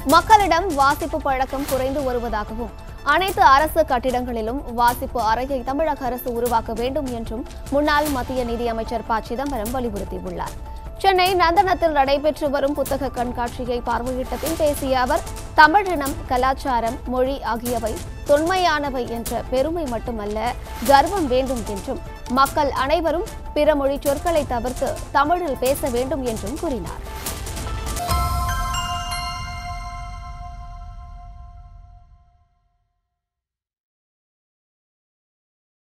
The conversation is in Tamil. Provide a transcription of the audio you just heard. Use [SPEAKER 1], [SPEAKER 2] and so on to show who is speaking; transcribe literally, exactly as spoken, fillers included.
[SPEAKER 1] மக்களிடம் வாசிப்பு பழக்கம் குறைந்து வருவதாகவும் அனைத்து அரசு கட்டிடங்களிலும் வாசிப்பு அறையை தமிழக அரசு உருவாக்க வேண்டும் என்றும் முன்னாள் மத்திய நிதியமைச்சர் ப சிதம்பரம் வலியுறுத்தியுள்ளார். சென்னை நந்தனத்தில் நடைபெற்று வரும் புத்தக கண்காட்சியை பார்வையிட்ட பின் பேசிய அவர், தமிழினம், கலாச்சாரம், மொழி ஆகியவை தொன்மையானவை என்ற பெருமை மட்டுமல்ல, கர்வம் வேண்டும் என்றும், மக்கள் அனைவரும் பிற மொழி சொற்களை தவிர்த்து தமிழில் பேச வேண்டும் என்றும் கூறினார்.